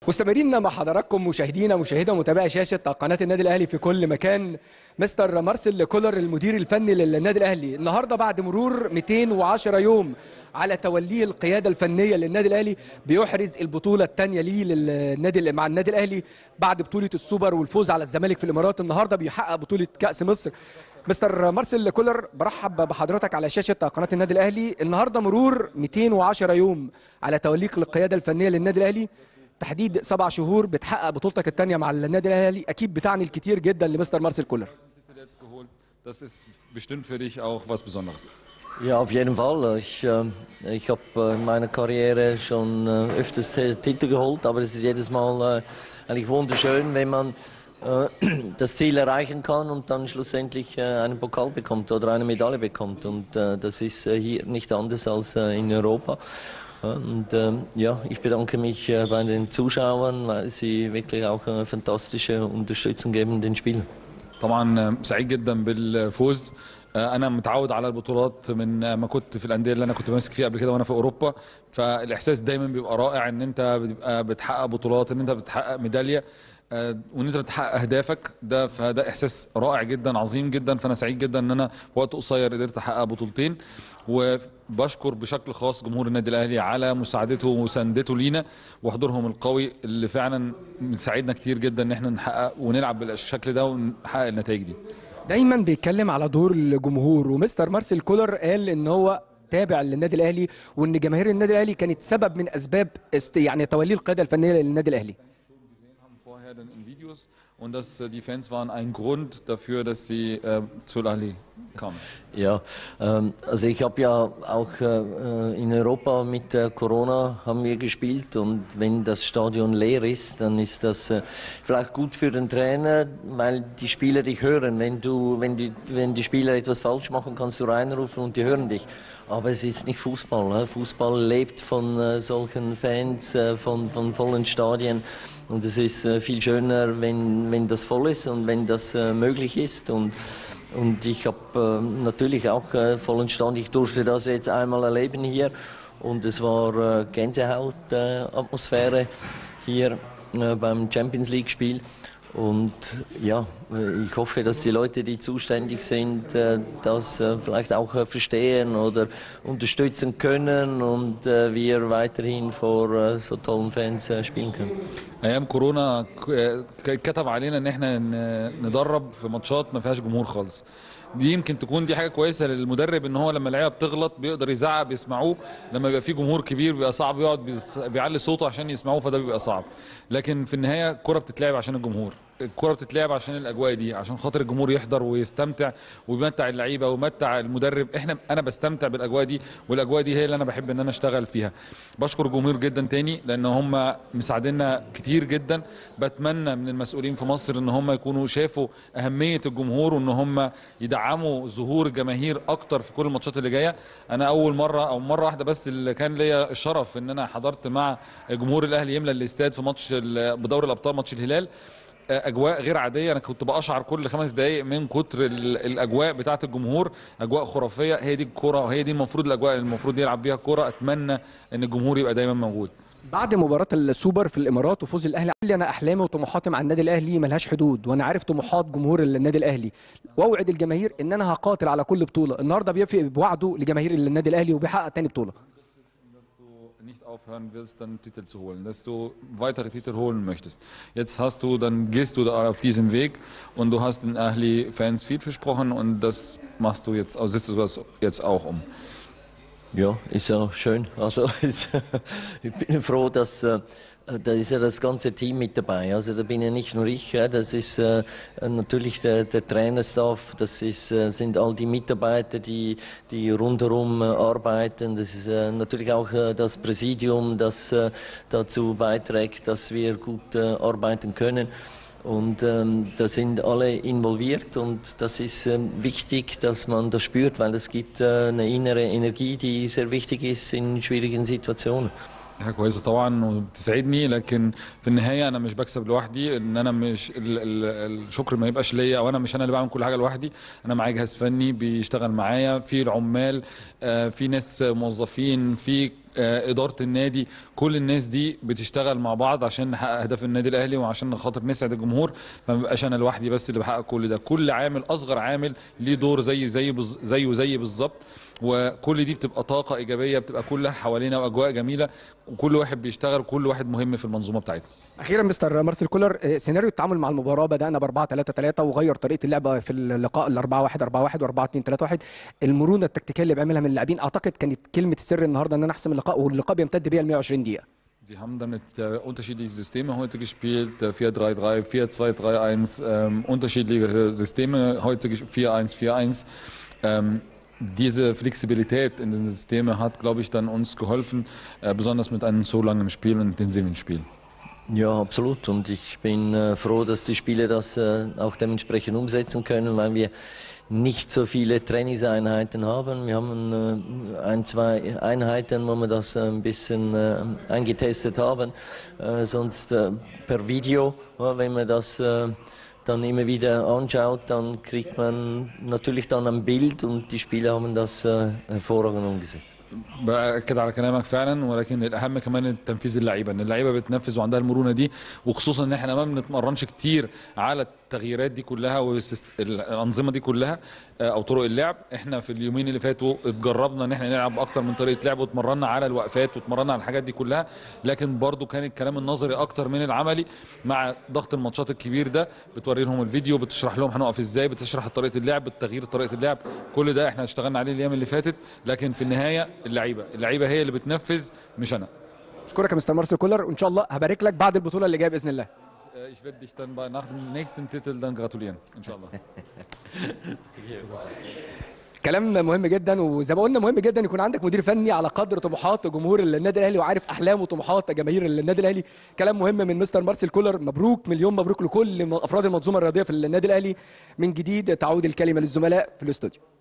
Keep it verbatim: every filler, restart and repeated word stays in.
مستمرين مع حضراتكم مشاهدينا مشاهدة ومتابعي شاشة قناة النادي الأهلي في كل مكان. مستر مارسيل كولر المدير الفني للنادي الأهلي النهارده بعد مرور مئتين وعشرة يوم على توليه القيادة الفنية للنادي الأهلي بيحرز البطولة الثانية ليه للنادي مع النادي الأهلي بعد بطولة السوبر والفوز على الزمالك في الإمارات. النهارده بيحقق بطولة كأس مصر. مستر مارسيل كولر برحب بحضرتك على شاشة قناة النادي الأهلي. النهارده مرور مئتين وعشرة يوم على توليك القيادة الفنية للنادي الأهلي، تحديد سبع شهور بتحقق بطولتك الثانيه مع النادي الاهلي، اكيد بتعني الكثير جدا لمستر مارسيل كولر. Das ist bestimmt für dich auch was Besonderes. Ja, auf jeden Fall. Ich, äh, ich habe in meiner Karriere schon äh, öfters Titel geholt, aber es ist jedes Mal äh, eigentlich wunderschön, wenn man äh, das Ziel erreichen kann und dann schlussendlich äh, einen Pokal bekommt oder eine Medaille bekommt. Und äh, das ist äh, hier nicht anders als äh, in Europa. Und ähm, ja, ich bedanke mich äh, bei den Zuschauern, weil sie wirklich auch eine fantastische Unterstützung geben den Spielern. طبعا سعيد جدا بالفوز. انا متعود على البطولات من ما كنت في الانديه اللي انا كنت ماسك فيها قبل كده وانا في اوروبا، فالاحساس دايما بيبقى رائع ان انت بتبقى بتحقق بطولات، ان انت بتحقق ميداليه، وان انت بتحقق اهدافك ده، فده احساس رائع جدا عظيم جدا. فانا سعيد جدا ان انا في وقت قصير قدرت احقق بطولتين، وبشكر بشكل خاص جمهور النادي الاهلي على مساعدته ومساندته لينا وحضورهم القوي اللي فعلا مساعدنا كتير جدا ان احنا نحقق ونلعب بالشكل ده ونحقق النتائج دي. دايما بيتكلم على دور الجمهور، ومستر مارسيل كولر قال ان هو تابع للنادي الاهلي وان جماهير النادي الاهلي كانت سبب من اسباب يعني تولي القياده الفنيه للنادي الاهلي. In Videos und dass die Fans waren ein Grund dafür, dass sie äh, zu Al-Ahli kamen. Ja, ähm, also ich habe ja auch äh, in Europa mit äh, Corona haben wir gespielt und wenn das Stadion leer ist, dann ist das äh, vielleicht gut für den Trainer, weil die Spieler dich hören. Wenn du, wenn die, wenn die Spieler etwas falsch machen, kannst du reinrufen und die hören dich. Aber es ist nicht Fußball. Ne? Fußball lebt von äh, solchen Fans, äh, von, von vollen Stadien. Und es ist äh, viel schöner, wenn, wenn das voll ist und wenn das äh, möglich ist. Und, und ich habe äh, natürlich auch äh, vollen Stand. Ich durfte das jetzt einmal erleben hier. Und es war äh, Gänsehaut-Atmosphäre äh, hier äh, beim Champions League-Spiel. Und ja, ich hoffe, dass die Leute, die zuständig sind, das vielleicht auch verstehen oder unterstützen können und wir weiterhin vor so tollen Fans spielen können. ايام كورونا كتب علينا ان احنا ندرب في ماتشات ما فيهاش جمهور خالص. دي يمكن تكون دي حاجه كويسه للمدرب ان هو لما اللعيبه بتغلط بيقدر يزعق بيسمعوه، لما بيبقى في جمهور كبير بيبقى صعب يقعد بيعلي صوته عشان يسمعوه، فده بيبقى صعب. لكن في النهايه الكره بتتلعب عشان الجمهور، الكره بتتلعب عشان الاجواء دي، عشان خاطر الجمهور يحضر ويستمتع ويمتع اللعيبه ويمتع المدرب. احنا انا بستمتع بالاجواء دي، والاجواء دي هي اللي انا بحب ان انا اشتغل فيها. بشكر الجمهور جدا تاني لان هم مساعدينا كتير جدا. بتمنى من المسؤولين في مصر ان هم يكونوا شافوا اهميه الجمهور وان هم يدعموا ظهور الجماهير اكتر في كل الماتشات اللي جايه. انا اول مره او مره واحده بس اللي كان ليا الشرف ان انا حضرت مع جمهور الاهلي يملى الاستاد في ماتش بدوري الابطال، ماتش الهلال. اجواء غير عاديه، انا كنت بقشعر كل خمس دقائق من كتر الاجواء بتاعه الجمهور، اجواء خرافيه. هي دي الكوره وهي دي المفروض الاجواء اللي المفروض يلعب بيها الكوره. اتمنى ان الجمهور يبقى دايما موجود. بعد مباراه السوبر في الامارات وفوز الاهلي، قال لي انا احلامي وطموحاتي مع النادي الاهلي ملهاش حدود، وانا عارف طموحات جمهور النادي الاهلي، واوعد الجماهير ان انا هقاتل على كل بطوله. النهارده بيوفي بوعده لجماهير النادي الاهلي وبيحقق ثاني بطوله. Nicht aufhören willst, dann Titel zu holen, dass du weitere Titel holen möchtest. Jetzt hast du, dann gehst du da auf diesem Weg und du hast den Ahli-Fans viel versprochen und das machst du jetzt, also setzt du das jetzt auch um. Ja, ist ja schön. Also ist, ich bin froh, dass da ist ja das ganze Team mit dabei. Also da bin ja nicht nur ich, das ist äh, natürlich der, der Trainerstaff, das ist, äh, sind all die Mitarbeiter, die, die rundherum äh, arbeiten. Das ist äh, natürlich auch äh, das Präsidium, das äh, dazu beiträgt, dass wir gut äh, arbeiten können. Und ähm, da sind alle involviert und das ist ähm, wichtig, dass man das spürt, weil es gibt äh, eine innere Energie, die sehr wichtig ist in schwierigen Situationen. حاجه كويسه طبعا وبتسعدني، لكن في النهايه انا مش بكسب لوحدي. ان انا مش ال ال الشكر ما يبقاش ليا او انا مش انا اللي بعمل كل حاجه لوحدي. انا معايا جهاز فني بيشتغل معايا، في العمال، في ناس موظفين، في آه، اداره النادي، كل الناس دي بتشتغل مع بعض عشان نحقق اهداف النادي الاهلي وعشان خاطر نسعد الجمهور. فما بقاش انا لوحدي بس اللي بحقق كل ده، كل عامل اصغر عامل ليه دور زي زي بز- زيه زي بالظبط. وكل دي بتبقى طاقه ايجابيه بتبقى كلها حوالينا واجواء جميله، وكل واحد بيشتغل وكل واحد مهم في المنظومه بتاعتنا. اخيرا مستر مارسيل كولر، آه، سيناريو التعامل مع المباراه بدانا ب أربعة ثلاثة ثلاثة وغير طريقه اللعبه في اللقاء ل أربعة واحد أربعة واحد و4 اتنين ثلاثة واحد. المرونه التكتيكيه اللي بيعملها من اللاعبين اعتقد كانت كلمه السر النهارده ان انا احسم اللقاء، واللقاء بيمتد بيها ل مئة وعشرين دقيقه. Sie haben dann mit äh, unterschiedlichen Systemen heute gespielt, äh, vier drei drei, vier zwei drei eins, ähm, unterschiedliche Systeme heute ges- vier eins vier eins. Ähm, diese Flexibilität in den Systemen hat, glaube ich, dann uns geholfen, äh, besonders mit einem so langen Spiel und intensiven Spiel. Ja, absolut. Und ich bin äh, froh, dass die Spieler das äh, auch dementsprechend umsetzen können, weil wir nicht so viele Trainingseinheiten haben. Wir haben äh, ein, zwei Einheiten, wo wir das äh, ein bisschen äh, eingetestet haben. Äh, sonst äh, per Video, ja, wenn man das äh, dann immer wieder anschaut, dann kriegt man natürlich dann ein Bild und die Spieler haben das äh, hervorragend umgesetzt. باكد على كلامك فعلا، ولكن الاهم كمان تنفيذ اللعيبه، ان اللعيبه بتنفذ وعندها المرونه دي، وخصوصا ان احنا ما بنتمرنش كتير على التغييرات دي كلها والانظمه دي كلها آه، او طرق اللعب. احنا في اليومين اللي فاتوا اتجربنا ان احنا نلعب باكتر من طريقه لعب، واتمرنا على الوقفات واتمرنا على الحاجات دي كلها، لكن برضو كان الكلام النظري اكتر من العملي. مع ضغط الماتشات الكبير ده بتوري لهم الفيديو، بتشرح لهم هنقف ازاي، بتشرح طريقه اللعب، التغيير طريقه اللعب، كل ده احنا اشتغلنا عليه الايام اللي فاتت. لكن في النهايه اللعيبه اللعيبه هي اللي بتنفذ مش انا. اشكرك يا مستر مارسيل كولر، وان شاء الله هبارك لك بعد البطوله اللي جايه باذن الله. Äh, Ich werde dich dann bei, nach dem nächsten Titel dann gratulieren, inshallah. كلام مهم جدا، وزي ما قلنا مهم جدا يكون عندك مدير فني على قدر طموحات جمهور النادي الاهلي وعارف احلام وطموحات جماهير النادي الاهلي. كلام مهم من مستر مارسيل كولر. مبروك، مليون مبروك لكل افراد المنظومه الرياضيه في النادي الاهلي. من جديد تعود الكلمه للزملاء في الاستوديو.